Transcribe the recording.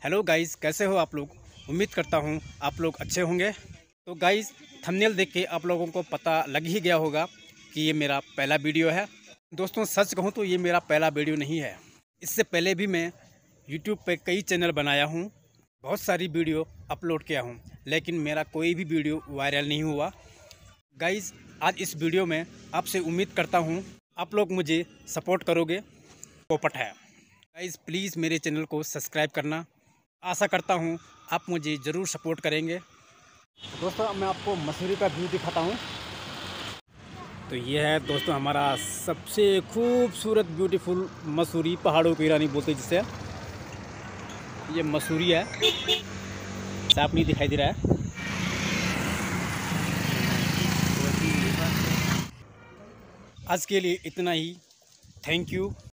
Hello guys, कैसे हो आप लोग। उम्मीद करता हूँ आप लोग अच्छे होंगे। तो गाइस, थंबनेल देख के आप लोगों को पता लग ही गया होगा कि ये मेरा पहला वीडियो है। दोस्तों, सच कहूँ तो ये मेरा पहला वीडियो नहीं है। इससे पहले भी मैं यूट्यूब पे कई चैनल बनाया हूँ, बहुत सारी वीडियो अपलोड किया हूँ, लेकिन मेरा कोई भी वीडियो वायरल नहीं हुआ। गाइस, आज इस वीडियो में आपसे उम्मीद करता हूँ आप लोग मुझे सपोर्ट करोगे। पोपट है गाइस, प्लीज़ मेरे चैनल को सब्सक्राइब करना। आशा करता हूँ आप मुझे ज़रूर सपोर्ट करेंगे। दोस्तों, मैं आपको मसूरी का व्यू दिखाता हूँ। तो ये है दोस्तों हमारा सबसे खूबसूरत ब्यूटीफुल मसूरी, पहाड़ों की रानी बोलते हैं जिसे। ये मसूरी है, साफ नहीं दिखाई दे रहा है। आज के लिए इतना ही। Thank you.